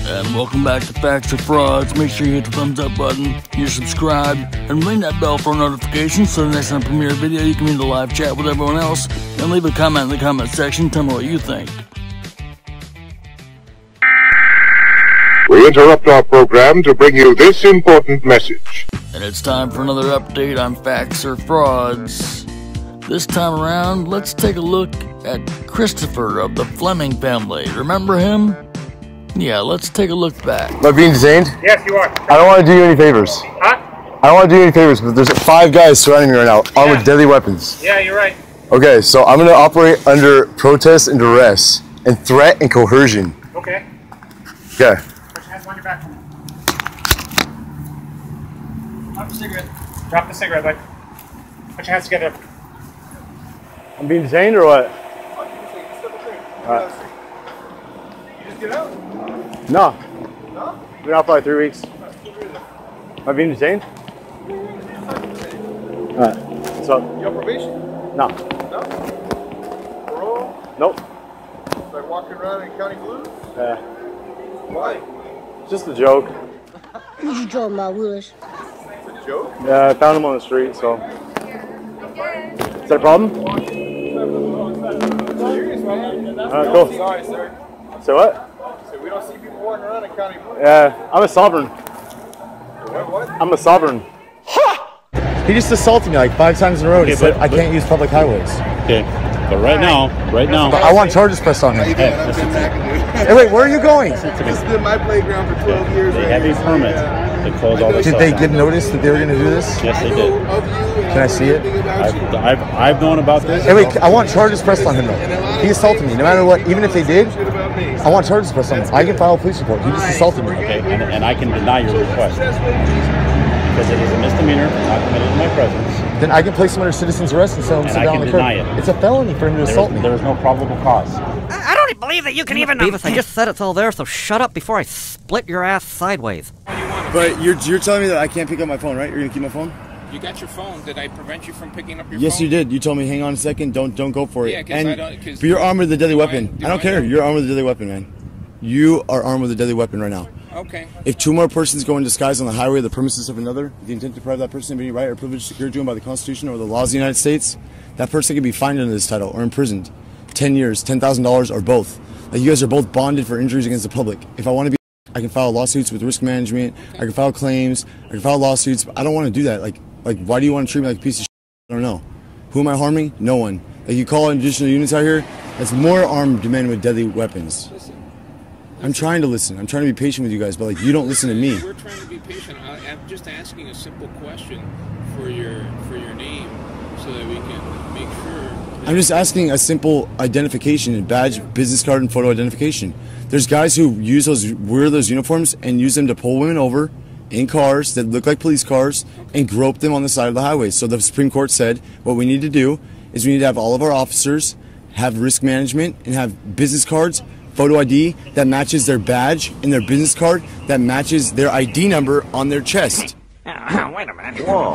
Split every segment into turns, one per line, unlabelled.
And welcome back to Facts or Frauds. Make sure you hit the thumbs up button, you subscribe, and ring that bell for notifications so the next time I premiere a video you can be in the live chat with everyone else. And leave a comment in the comment section, tell me what you think.
We interrupt our program to bring you this important message.
And it's time for another update on Facts or Frauds. This time around, let's take a look at Christopher of the Fleming family. Remember him? Yeah, let's take a look back.
Am I being detained?
Yes, you are.
I don't want to do you any favors.
Huh?
I don't want to do you any favors, but there's 5 guys surrounding me right now, armed with deadly weapons.
Yeah, you're right.
Okay, so I'm going to operate under protest and duress, and threat and coercion.
Okay.
Okay.
Put your hands on your back. Drop the cigarette. Drop the cigarette, bud. Put your hands together.
I'm being detained or what?
You just get out?
No.
No?
Been out for like 3 weeks. Am I being detained? Alright. What's up?
You on probation?
No.
No? Parole?
Nope.
Like walking around in county blues?
Yeah.
Why?
Just a joke.
What you talking about, Willis?
It's a joke?
Yeah, I found him on the street, so. Is that a problem?
Serious, man?
Alright, cool.
Sorry, sir.
So what?
So we don't see people walking around in county blues.
Yeah, I'm a sovereign.
What?
I'm a sovereign. He just assaulted me like 5 times in a row. He said I can't use public highways.
Okay, but right now.
But I want charges pressed on him.
Hey, listen to me.
Hey, wait, where are you going?
This has been my playground for 12 years.
They have a permit to close all this
Did
stuff
they
down.
give notice that they were going to do this?
Yes, they did.
Can I see it?
I've known about this.
Hey, wait, I want charges pressed on him though. He assaulted me. No matter what, even if they did, I want charges pressed on him. I can file a police report. He just assaulted me.
Okay, and I can deny your request because it is a misdemeanor, not committed in my presence.
Then I can place him under citizen's arrest and send him
And
sit
I
down
can
on the
deny
curb.
it.
It's a felony for him to assault me.
There is no probable cause.
I don't believe that you can even...
Beavis, I just said it's all there, so shut up before I split your ass sideways.
But you're telling me that I can't pick up my phone, right? You're gonna keep my phone?
You got your phone. Did I prevent you from picking up your phone?
Yes, you did. You told me, hang on a second, don't go for it.
Yeah, because I don't...
But you're armed with a deadly weapon. I don't care. You're armed with a deadly weapon, man. You are armed with a deadly weapon right now.
Okay.
If 2 more persons go in disguise on the highway of the premises of another, with the intent to deprive that person of any right or privilege secured to him by the Constitution or the laws of the United States, that person can be fined under this title or imprisoned 10 years, $10,000, or both. Like, you guys are both bonded for injuries against the public. If I want to be, I can file lawsuits with risk management. I can file claims. I can file lawsuits. But I don't want to do that. Like, why do you want to treat me like a piece of shit? I don't know. Who am I harming? No one. Like, you call in additional units out here, that's more armed men with deadly weapons. I'm trying to listen. I'm trying to be patient with you guys, but like, you don't listen to me.
We're trying to be patient. I'm just asking a simple question for your name so that we can make sure.
I'm just asking a simple identification, badge, business card, and photo identification. There's guys who wear those uniforms and use them to pull women over in cars that look like police cars and grope them on the side of the highway. So the Supreme Court said what we need to do is we need to have all of our officers have risk management and have business cards, photo ID that matches their badge, and their business card that matches their ID number on their chest.
Wait a minute.
Whoa.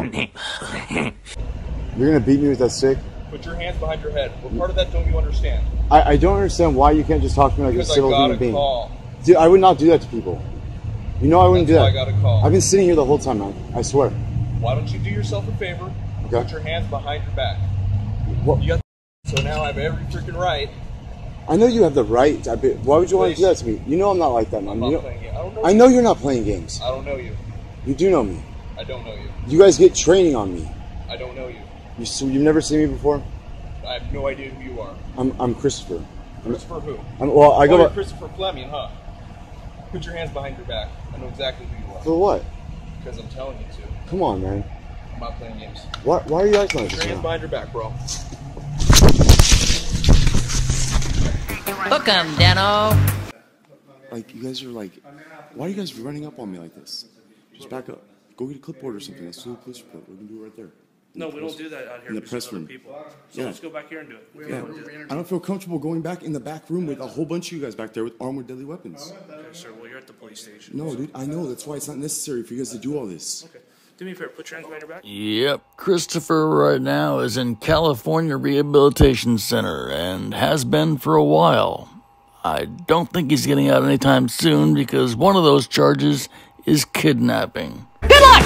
You're gonna beat me with that stick?
Put your hands behind your head. What part of that don't you understand?
I don't understand why you can't just talk to me like
Because
a civil
I got
human
a
being.
call.
Dude, I would not do that to people. You know I wouldn't
That's
do
why
that.
I got a call.
I've been sitting here the whole time, man. I swear.
Why don't you do yourself a favor?
Okay.
Put your hands behind your back.
What?
You got so now I have every freaking right.
I know you have the right. Why would you want to do that to me? You know I'm not like that, man.
I'm not playing games.
I know you're not playing games.
I don't know you.
You do know me.
I don't know you.
You guys get training on me.
I don't know you.
You've never seen me before?
I have no idea who you are.
I'm Christopher.
Christopher who?
I go by
Christopher Fleming, huh? Put your hands behind your back. I know exactly who you are.
For what?
Because I'm telling you to.
Come on, man.
I'm not playing games.
Why are you acting like
Put
this?
your hands behind your back, bro.
Hook 'em, Dano.
Like, you guys are like, why are you guys running up on me like this? Just back up. Go get a clipboard or something. Let's do a police report. We can do it right there.
No, we don't do that out here.
In the press room.
People. So let's go back here and do it.
I don't feel comfortable going back in the back room with a whole bunch of you guys back there with armed with deadly weapons.
Okay, sir. Well, you're at the police station.
No, dude, I know. That's why it's not necessary for you guys to do all this.
Okay. Do me a favor. Put your hands behind your back.
Yep, Christopher right now is in California Rehabilitation Center and has been for a while. I don't think he's getting out anytime soon because one of those charges is kidnapping.
Good luck!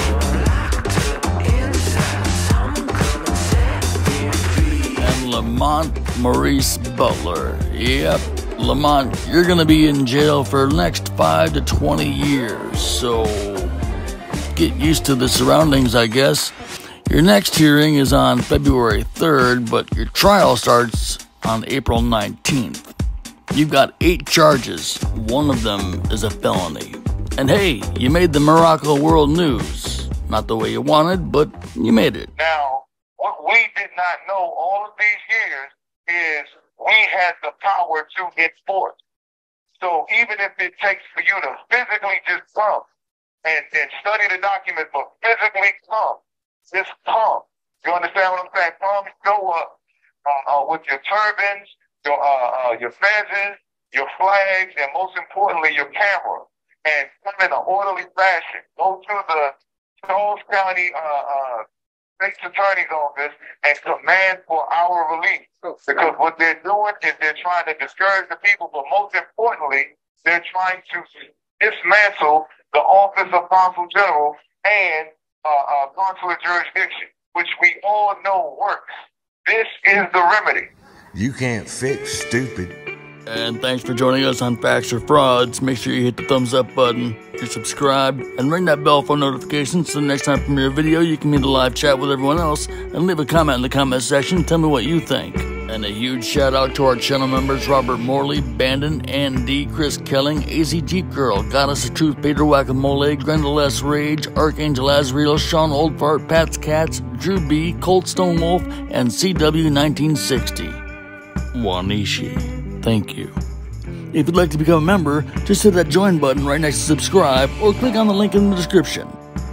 And Lamont Maurice Butler. Yep, Lamont, you're gonna be in jail for the next 5 to 20 years, so get used to the surroundings, I guess. Your next hearing is on February 3rd, but your trial starts on April 19th. You've got 8 charges. One of them is a felony. And hey, you made the Morocco World news. Not the way you wanted, but you made it.
Now, what we did not know all of these years is we had the power to enforce. So even if it takes for you to physically just come and study the document, but physically come, just come. You understand what I'm saying? Come, show up with your turbans, your fezes, your flags, and most importantly, your camera. And come in an orderly fashion. Go to the Charles County State's Attorney's Office and command for our release. Because what they're doing is they're trying to discourage the people, but most importantly, they're trying to dismantle the Office of Consul General and consular jurisdiction, which we all know works. This is the remedy.
You can't fix stupid.
And thanks for joining us on Facts or Frauds. Make sure you hit the thumbs up button, you're subscribed, and ring that bell for notifications so the next time I premiere a video, you can be in the live chat with everyone else and leave a comment in the comment section. Tell me what you think. And a huge shout out to our channel members Robert Morley, Bandon, Andy, Chris Kelling, AZ Jeepgirl, Goddess of Truth, Pedro Morley, Grendel S. Rage, ArchAnglAzreal, Shawn, OldFart, Pat's Cats, Drew B, Colt, Stonewolfe, and CW1960. Wanìshi. Thank you. If you'd like to become a member, just hit that join button right next to subscribe or click on the link in the description.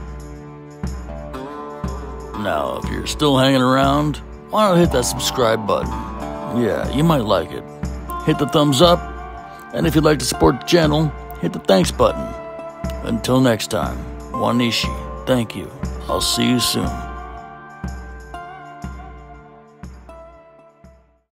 Now, if you're still hanging around, why not hit that subscribe button? Yeah, you might like it. Hit the thumbs up, and if you'd like to support the channel, hit the thanks button. Until next time, wanìshi. Thank you. I'll see you soon.